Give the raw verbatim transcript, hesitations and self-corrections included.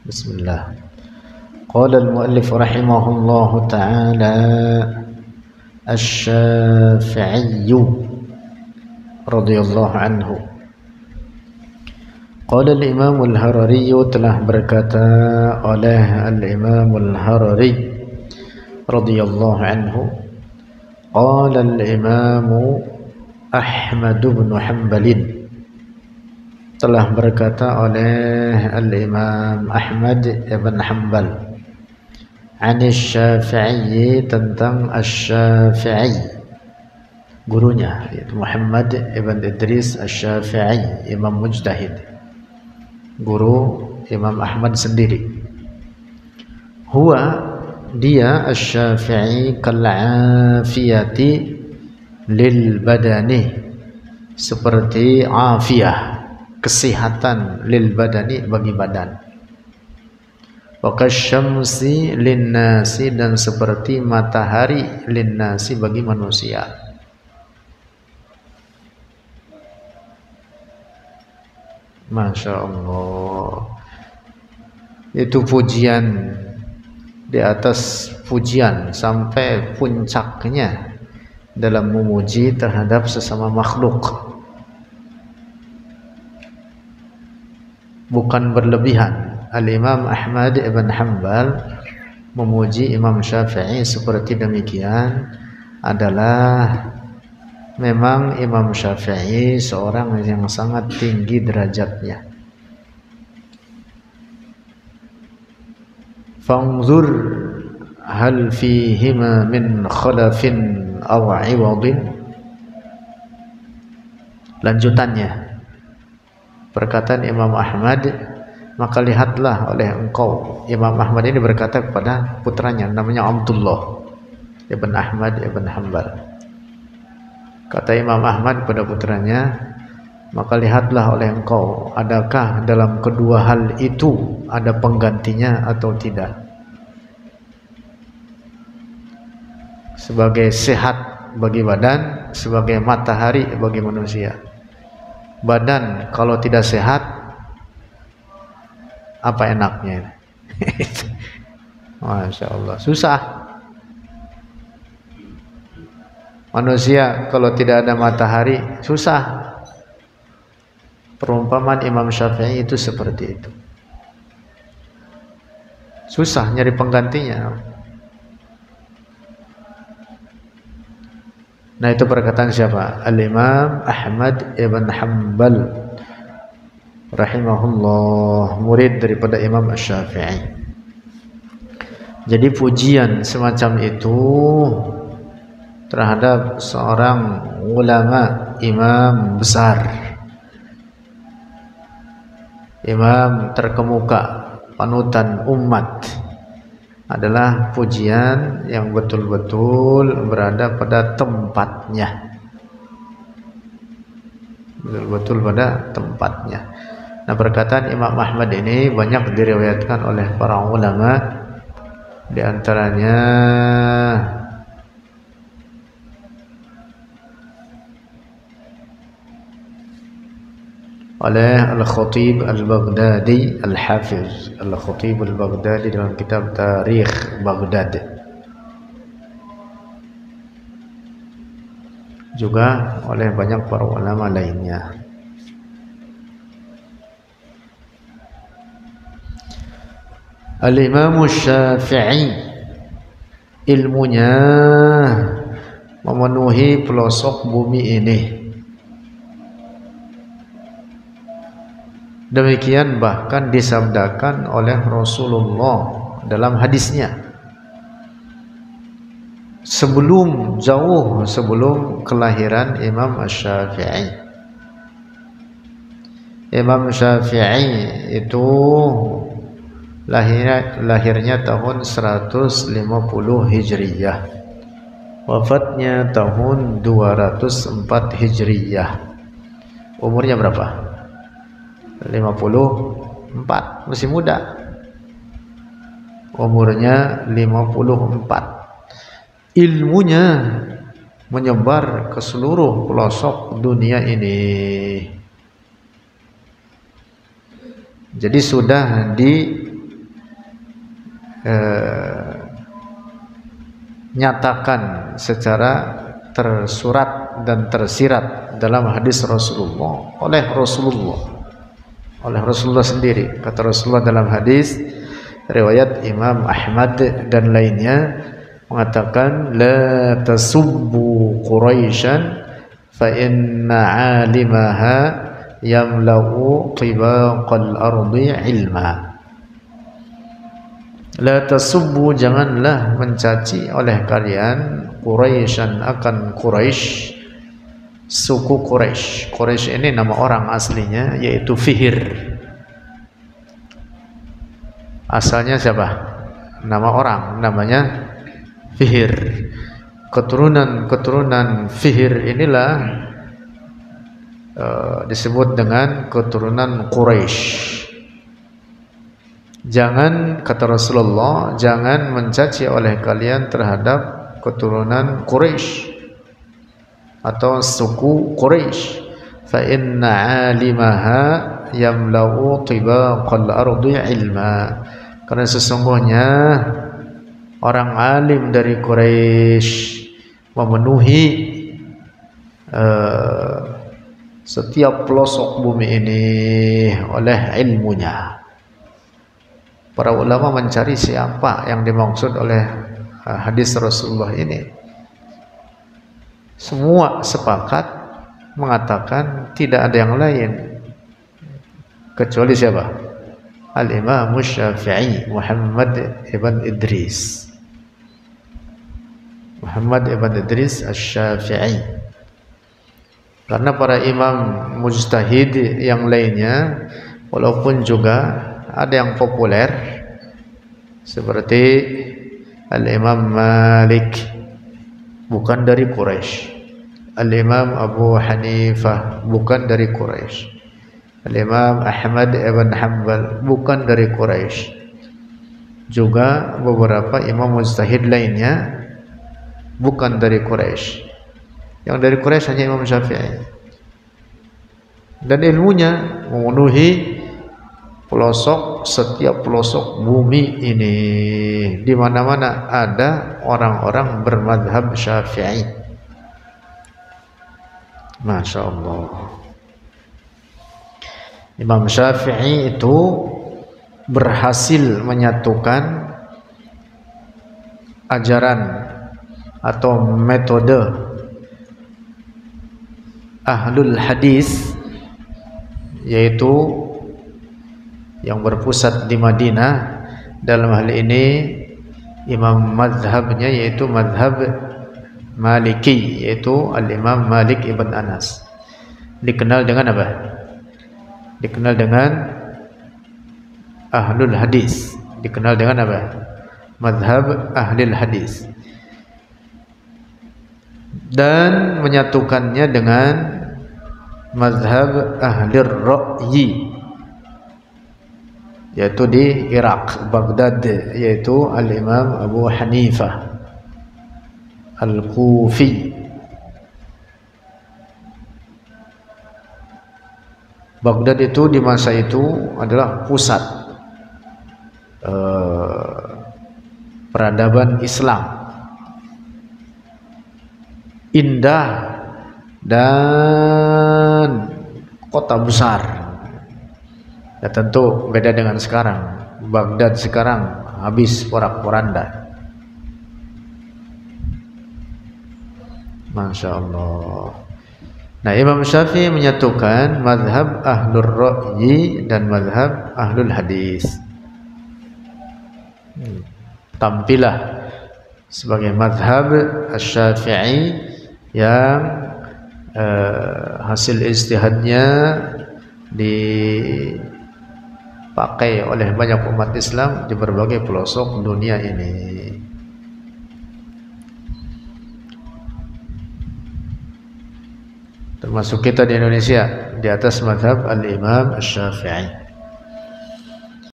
Bismillah. Qala al-muallif rahimahullahu ta'ala Asy-Syafi'i radhiyallahu anhu. Qala al-Imam al-Harari, telah berkata oleh al-Imam al-Harari radhiyallahu anhu, qala al-Imam Ahmad bin Hanbal, telah berkata oleh al-Imam Ahmad ibn Hanbal, Anis Syafi'i, tentang Asy-Syafi'i, gurunya yaitu Muhammad ibn Idris Asy-Syafi'i, imam mujtahid, guru Imam Ahmad sendiri. Huwa, dia, Asy-Syafi'i, kal-afiyati lil badani, seperti afiyah, kesehatan, lil badani, bagi badan. Wa kasyamsi linnasi, dan seperti matahari, linnasi, bagi manusia. Masya Allah. Itu pujian di atas pujian, sampai puncaknya dalam memuji terhadap sesama makhluk. Bukan berlebihan. Al-Imam Ahmad ibn Hanbal memuji Imam Syafi'i seperti demikian adalah memang Imam Syafi'i seorang yang sangat tinggi derajatnya. Fanzur hal fihima min khalafin aw 'iwadin. Lanjutannya, perkataan Imam Ahmad, maka lihatlah oleh engkau. Imam Ahmad ini berkata kepada putranya, namanya Abdullah ibn Ahmad ibn Hanbal. Kata Imam Ahmad kepada putranya, maka lihatlah oleh engkau, adakah dalam kedua hal itu ada penggantinya atau tidak. Sebagai sehat bagi badan, sebagai matahari bagi manusia. Badan kalau tidak sehat, apa enaknya? Masya Allah, susah. Manusia kalau tidak ada matahari, susah. Perumpamaan Imam Syafi'i itu seperti itu. Susah nyari penggantinya. Nah, itu perkataan siapa? Al-Imam Ahmad ibn Hanbal rahimahullah, murid daripada Imam Asy-Syafi'i. Jadi pujian semacam itu terhadap seorang ulama, imam besar, imam terkemuka, panutan umat, adalah pujian yang betul-betul berada pada tempatnya, betul-betul pada tempatnya. Nah, perkataan Imam Ahmad ini banyak diriwayatkan oleh para ulama, di antaranya oleh Al-Khatib Al-Baghdadi, Al-Hafiz Al-Khatib Al-Baghdadi dalam kitab Tarikh Baghdad. Juga oleh banyak para ulama lainnya. Al-Imam Syafi'i, ilmunya memenuhi pelosok bumi ini. Demikian bahkan disabdakan oleh Rasulullah dalam hadisnya, sebelum jauh sebelum kelahiran Imam Asy-Syafi'i. Imam Syafi'i itu lahir, lahirnya tahun seratus lima puluh Hijriyah, wafatnya tahun dua ratus empat Hijriyah. Umurnya berapa? lima puluh empat, masih muda. Umurnya lima puluh empat. Ilmunya menyebar ke seluruh pelosok dunia ini. Jadi sudah di eh, nyatakan secara tersurat dan tersirat dalam hadis Rasulullah oleh Rasulullah oleh Rasulullah sendiri. Kata Rasulullah dalam hadis riwayat Imam Ahmad dan lainnya mengatakan, la tasubbu Quraisyan fa inna 'alimaha yamla'u tibaqal ardi ilma. La tasubbu, janganlah mencaci oleh kalian Quraisyan akan Quraisy, suku Quraisy. Quraisy ini nama orang aslinya yaitu Fihr. Asalnya siapa? Nama orang namanya Fihr. Keturunan-keturunan Fihr inilah uh, disebut dengan keturunan Quraisy. Jangan, kata Rasulullah, jangan mencaci oleh kalian terhadap keturunan Quraisy atau suku Quraisy. Fa inna 'alimaha yamla'u tibaqal ardi ilma. Karena sesungguhnya orang alim dari Quraisy memenuhi uh, setiap pelosok bumi ini oleh ilmunya. Para ulama mencari siapa yang dimaksud oleh uh, hadis Rasulullah ini. Semua sepakat mengatakan tidak ada yang lain kecuali siapa? Al-Imam Syafi'i, Muhammad ibn Idris. Muhammad ibn Idris Asy-Syafi'i. Karena para imam mujtahid yang lainnya walaupun juga ada yang populer seperti Al-Imam Malik, bukan dari Quraisy. Al-Imam Abu Hanifah, bukan dari Quraisy. Al-Imam Ahmad ibn Hanbal, bukan dari Quraisy. Juga beberapa imam mujtahid lainnya bukan dari Quraisy. Yang dari Quraisy hanya Imam Syafi'i. Dan ilmunya memenuhi pelosok, setiap pelosok bumi ini. Di mana-mana ada orang-orang bermadhab Syafi'i. Masya Allah. Imam Syafi'i itu berhasil menyatukan ajaran atau metode ahlul hadis, yaitu yang berpusat di Madinah. Dalam hal ini imam mazhabnya yaitu mazhab Maliki, yaitu Al-Imam Malik ibn Anas. Dikenal dengan apa? Dikenal dengan ahlul hadis. Dikenal dengan apa? Mazhab ahlul hadis. Dan menyatukannya dengan mazhab ahlur ra'yi, yaitu di Irak, Baghdad, yaitu Al-Imam Abu Hanifah Al-Kufi. Baghdad itu di masa itu adalah pusat uh, peradaban Islam. Indah dan kota besar. Ya tentu beda dengan sekarang. Baghdad sekarang habis porak-poranda. Masya Allah. Nah, Imam Syafi'i menyatukan mazhab ahlur ra'yi dan mazhab ahlul hadis. Hmm. Tampilah sebagai mazhab Asy-Syafi'i yang eh, hasil ijtihadnya dipakai oleh banyak umat Islam di berbagai pelosok dunia ini. Termasuk kita di Indonesia di atas mazhab Al-Imam Asy-Syafi'i.